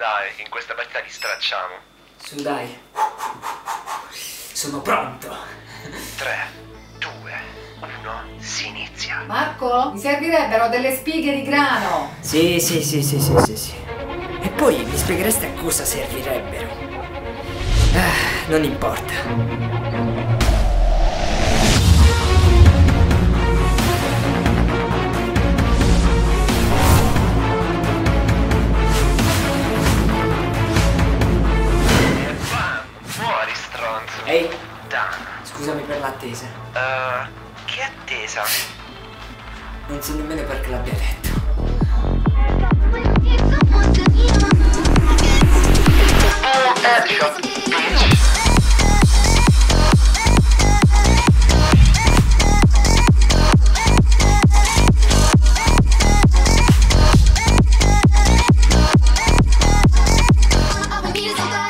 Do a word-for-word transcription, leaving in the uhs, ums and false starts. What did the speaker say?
Dai, in questa partita li stracciamo. Su, dai. Sono pronto. tre, due, uno, si inizia. Marco, mi servirebbero delle spighe di grano. Sì, sì, sì, sì, sì, sì, sì. E poi mi spieghereste a cosa servirebbero? Ah, non importa. Ehi, Da. scusami per l'attesa. Uh, che attesa? Non so nemmeno perché l'abbia detto. Headshot, bitch. I need somebody.